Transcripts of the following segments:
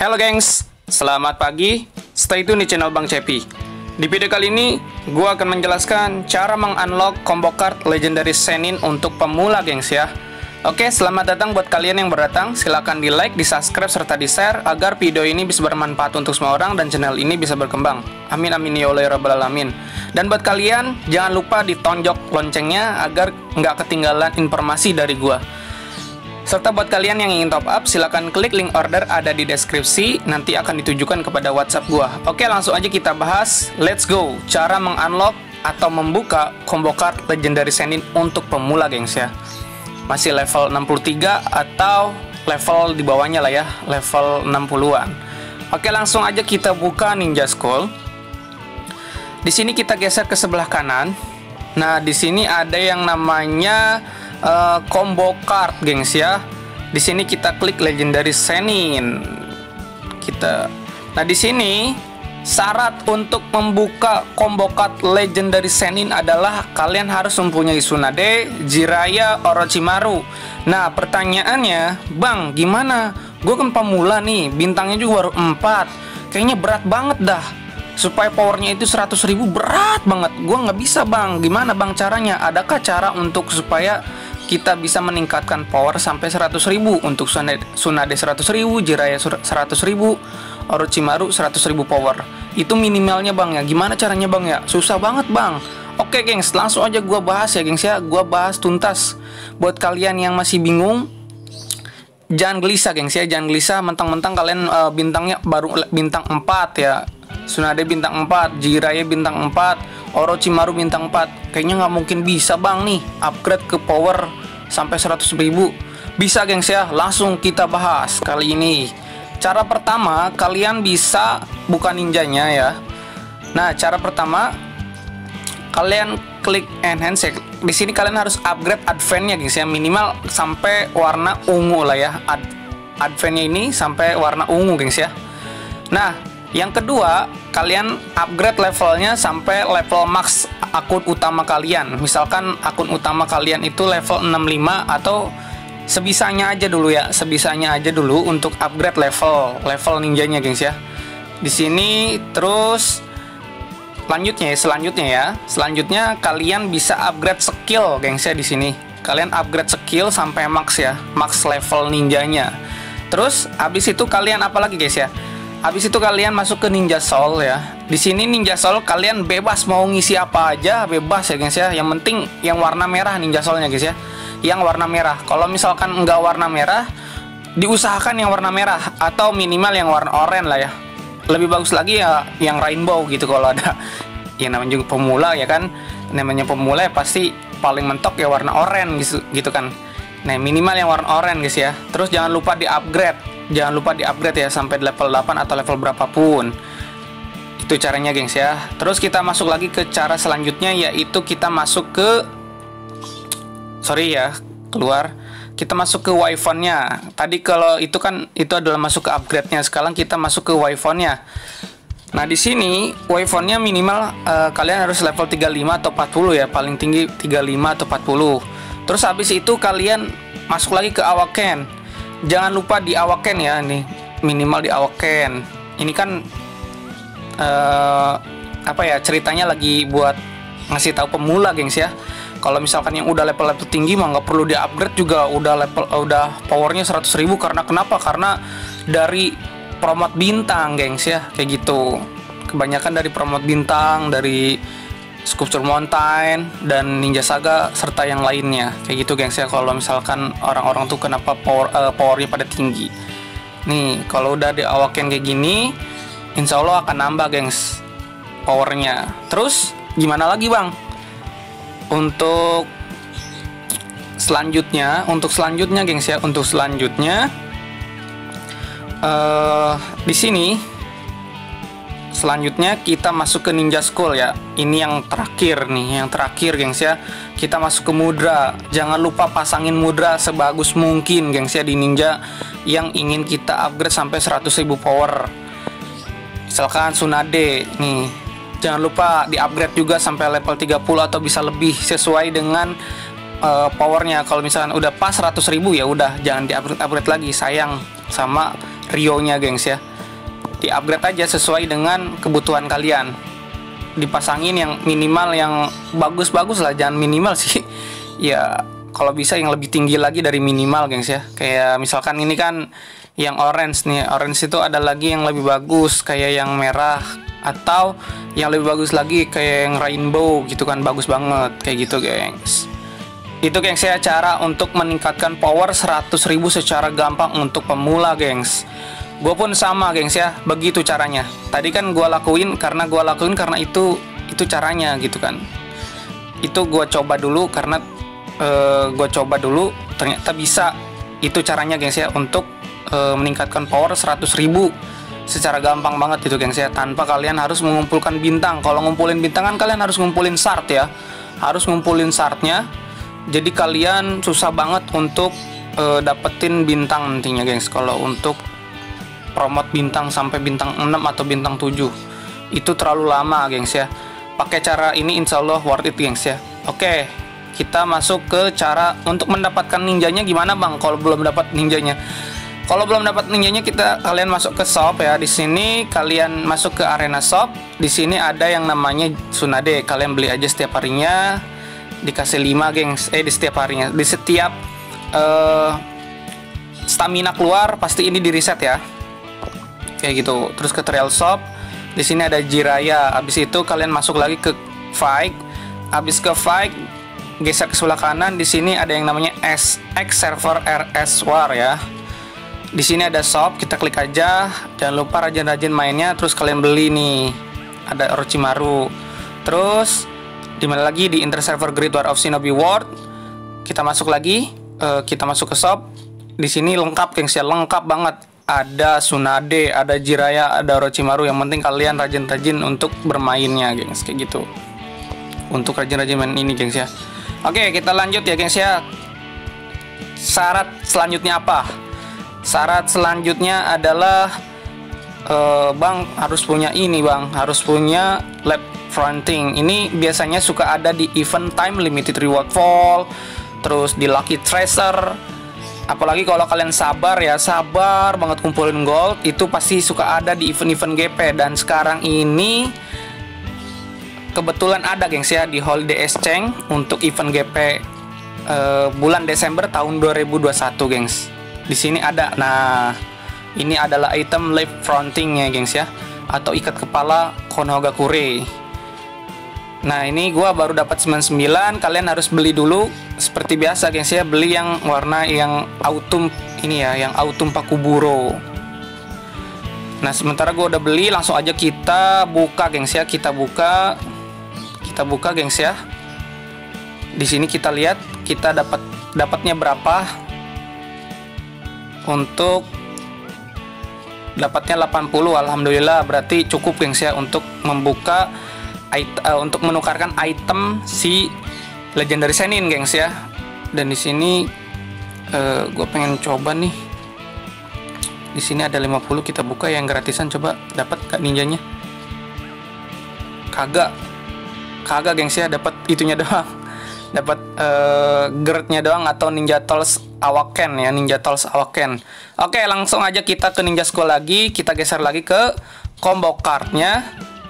Halo gengs, selamat pagi. Stay tune di channel Bang Cepi. Di video kali ini, gue akan menjelaskan cara mengunlock combo card Legendary Sannin untuk pemula gengs ya. Oke, selamat datang buat kalian yang berdatang. Silahkan di like, di subscribe, serta di share agar video ini bisa bermanfaat untuk semua orang dan channel ini bisa berkembang. Amin amin ya Allah ya rabbal alamin. Dan buat kalian, jangan lupa ditonjok loncengnya agar nggak ketinggalan informasi dari gue. Serta buat kalian yang ingin top up, silahkan klik link order ada di deskripsi, nanti akan ditujukan kepada WhatsApp gua. Oke, langsung aja kita bahas. Let's go. Cara mengunlock atau membuka combo card Legendary Sannin untuk pemula, gengs ya. Masih level 63 atau level di bawahnya lah ya, level 60-an. Oke, langsung aja kita buka Ninja Scroll. Di sini kita geser ke sebelah kanan. Nah, di sini ada yang namanya combo card, gengs ya. Di sini kita klik Legendary Sannin. Nah, di sini syarat untuk membuka combo card Legendary Sannin adalah kalian harus mempunyai Tsunade, Jiraiya, Orochimaru. Nah, pertanyaannya, Bang, gimana? Gue kan pemula nih, bintangnya juga baru 4. Kayaknya berat banget dah. Supaya powernya itu 100.000 berat banget. Gue nggak bisa, Bang. Gimana, Bang, caranya? Adakah cara untuk supaya kita bisa meningkatkan power sampai 100.000? Untuk Tsunade 100.000, Jiraiya 100.000, Orochimaru 100.000 power. Itu minimalnya, Bang ya. Gimana caranya, Bang ya? Susah banget, Bang. Oke, gengs, langsung aja gua bahas ya, gengs ya. Gua bahas tuntas. Buat kalian yang masih bingung, jangan gelisah, gengs ya. Jangan gelisah mentang-mentang kalian bintangnya baru bintang 4 ya. Tsunade bintang 4, Jiraiya bintang 4, Orochimaru bintang 4. Kayaknya nggak mungkin bisa, Bang, nih upgrade ke power sampai 100.000. Bisa, gengs ya. Langsung kita bahas kali ini. Cara pertama, kalian bisa buka ninjanya ya. Nah, cara pertama kalian klik enhance. Di sini kalian harus upgrade advance-nya, gengs ya. Minimal sampai warna ungu lah ya. Advance-nya ini sampai warna ungu, gengs ya. Nah, yang kedua, kalian upgrade levelnya sampai level max akun utama kalian. Misalkan akun utama kalian itu level 65 atau sebisanya aja dulu ya. Sebisanya aja dulu untuk upgrade level ninjanya, gengs ya. Di sini terus selanjutnya kalian bisa upgrade skill, gengs ya. Di sini kalian upgrade skill sampai max ya, max level ninjanya. Terus habis itu kalian apa lagi, guys ya? Habis itu kalian masuk ke Ninja Soul ya. Di sini Ninja Soul kalian bebas mau ngisi apa aja, bebas ya, guys ya. Yang penting yang warna merah Ninja Soulnya, guys ya. Yang warna merah. Kalau misalkan enggak warna merah, diusahakan yang warna merah atau minimal yang warna oranye lah ya. Lebih bagus lagi ya yang rainbow gitu kalau ada. Ya namanya juga pemula ya kan. Namanya pemula ya pasti paling mentok ya warna oranye gitu kan. Nah, minimal yang warna oranye, guys ya. Terus jangan lupa di-upgrade. Jangan lupa di-upgrade ya sampai level 8 atau level berapapun. Itu caranya, gengs ya. Terus kita masuk lagi ke cara selanjutnya, yaitu kita masuk ke kita masuk ke Wi-Fi-nya. Tadi kalau itu kan itu adalah masuk ke upgrade-nya. Sekarang kita masuk ke Wi-Fi-nya. Nah, di sini Wi-Fi-nya minimal kalian harus level 35 atau 40 ya, paling tinggi 35 atau 40. Terus habis itu kalian masuk lagi ke Awaken. Jangan lupa di Awaken ya, nih minimal di Awaken. Ini kan ceritanya lagi buat ngasih tahu pemula, gengs ya. Kalau misalkan yang udah level tinggi mah nggak perlu di upgrade juga, udah powernya 100.000. Karena kenapa? Karena dari promote bintang, gengs ya, kayak gitu. Kebanyakan dari promote bintang, dari Sculpture Mountain dan Ninja Saga serta yang lainnya kayak gitu, gengs ya. Kalau misalkan orang-orang tuh kenapa powernya pada tinggi. Nih kalau udah di Awaken kayak gini, insya Allah akan nambah, gengs, powernya. Terus gimana lagi, Bang? Untuk selanjutnya, gengs ya, untuk selanjutnya di sini. Selanjutnya kita masuk ke Ninja Scroll ya. Ini yang terakhir nih, gengs ya. Kita masuk ke mudra. Jangan lupa pasangin mudra sebagus mungkin, gengs ya, di ninja yang ingin kita upgrade sampai 100.000 power. Misalkan Tsunade nih, jangan lupa di upgrade juga sampai level 30 atau bisa lebih sesuai dengan powernya. Kalau misalkan udah pas 100.000 ya udah jangan di upgrade lagi, sayang sama Rio-nya, gengs ya. Di upgrade aja sesuai dengan kebutuhan kalian. Dipasangin yang minimal, yang bagus-bagus lah, jangan minimal sih. Ya kalau bisa yang lebih tinggi lagi dari minimal, gengs ya. Kayak misalkan ini kan yang orange nih, orange itu ada lagi yang lebih bagus kayak yang merah, atau yang lebih bagus lagi kayak yang rainbow gitu kan, bagus banget kayak gitu, gengs. Itu, gengs ya, cara untuk meningkatkan power 100.000 secara gampang untuk pemula, gengs. Gue pun sama, gengs ya, begitu caranya. Tadi kan gue lakuin karena itu caranya gitu kan. Itu gue coba dulu karena ternyata bisa. Itu caranya, gengs ya, untuk meningkatkan power 100.000 secara gampang banget itu, gengs ya, tanpa kalian harus mengumpulkan bintang. Kalau ngumpulin bintang kan kalian harus ngumpulin shard ya, harus ngumpulin shardnya. Jadi kalian susah banget untuk dapetin bintang nantinya, gengs. Kalau untuk promote bintang sampai bintang 6 atau bintang 7 itu terlalu lama, gengs ya. Pakai cara ini insya Allah worth it, gengs ya. Oke, kita masuk ke cara untuk mendapatkan ninjanya gimana, Bang, kalau belum dapat ninjanya. Kalau belum dapat ninjanya, kalian masuk ke shop ya. Di sini kalian masuk ke arena shop. Di sini ada yang namanya Tsunade. Kalian beli aja setiap harinya, dikasih 5, gengs. Di setiap harinya, di setiap stamina keluar pasti ini di reset ya. Kayak gitu. Terus ke trail shop. Di sini ada Jiraya. Habis itu kalian masuk lagi ke fight. Habis ke fight, geser ke sebelah kanan. Di sini ada yang namanya SX server RS War ya. Di sini ada shop, kita klik aja. Jangan lupa rajin-rajin mainnya. Terus kalian beli nih. Ada Orochimaru. Terus di mana lagi, di Inter Server Great War of Shinobi World. Kita masuk lagi. Kita masuk ke shop. Di sini lengkap, gengs ya, lengkap banget. Ada Tsunade, ada Jiraya, ada Orochimaru. Yang penting kalian rajin-rajin untuk bermainnya, gengs, kayak gitu. Untuk rajin-rajin main ini, gengs ya. Oke, kita lanjut ya, gengs ya. Syarat selanjutnya apa? Syarat selanjutnya adalah Bang harus punya ini, Bang, harus punya lap fronting. Ini biasanya suka ada di event time limited reward fall, terus di lucky tracer. Apalagi kalau kalian sabar ya, sabar banget kumpulin gold, itu pasti suka ada di event-event GP. Dan sekarang ini kebetulan ada, gengs ya, di Holiday Exchange untuk event GP bulan Desember tahun 2021, gengs. Di sini ada. Nah, ini adalah item left frontingnya, gengs ya, atau ikat kepala Konohagakure. Nah, ini gua baru dapat 99. Kalian harus beli dulu seperti biasa, gengs ya, beli yang warna yang autumn ini ya, yang autumn Pakuburo. Nah, sementara gua udah beli, langsung aja kita buka, gengs ya. Kita buka, gengs ya. Di sini kita lihat kita dapatnya berapa. Untuk dapatnya 80, alhamdulillah, berarti cukup, gengs ya, untuk membuka untuk menukarkan item si Legendary Sennin, gengs ya. Dan di sini gue pengen coba nih. Di sini ada 50, kita buka yang gratisan, coba dapat gak ninjanya? Kagak, gengs ya, dapat itunya doang. Dapat guardnya doang, atau Ninja Tools Awaken ya, Ninja Tools Awaken. Oke, langsung aja kita ke Ninja School lagi. Kita geser lagi ke combo cardnya.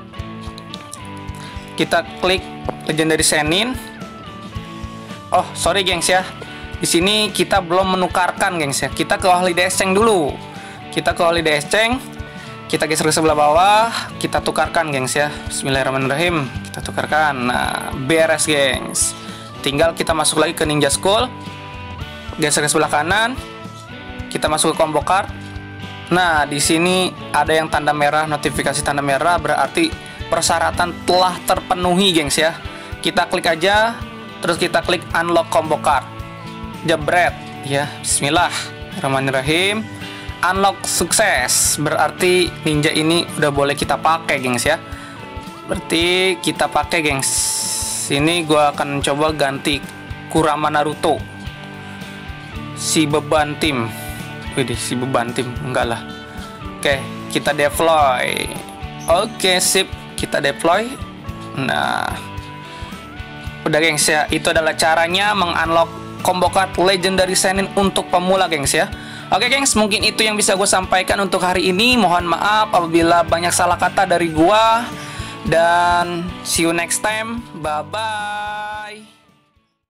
Kita klik Legendary Sennin. Oh, sorry, gengs ya. Di sini kita belum menukarkan, gengs ya. Kita ke Holiday Exchange dulu. Kita ke Holiday Exchange. Kita geser ke sebelah bawah. Kita tukarkan, gengs ya. Bismillahirrahmanirrahim. Kita tukarkan. Nah, beres, gengs. Tinggal kita masuk lagi ke Ninja School. Geser ke sebelah kanan. Kita masuk ke combo card. Nah, di sini ada yang tanda merah, notifikasi tanda merah, berarti persyaratan telah terpenuhi, gengs ya. Kita klik aja, terus kita klik unlock combo card. Jebret ya, bismillahirrahmanirrahim. Unlock sukses, berarti ninja ini udah boleh kita pakai, gengs ya. Berarti kita pakai, gengs. Sini gua akan coba ganti Kurama Naruto, si beban tim. Widih, si beban tim, enggak lah. Oke, kita deploy. Oke, sip, kita deploy. Nah, udah, gengs ya. Itu adalah caranya mengunlock combo card Legendary Sennin untuk pemula, gengs ya. Oke gengs, mungkin itu yang bisa gue sampaikan untuk hari ini. Mohon maaf apabila banyak salah kata dari gue. Dan see you next time. Bye-bye.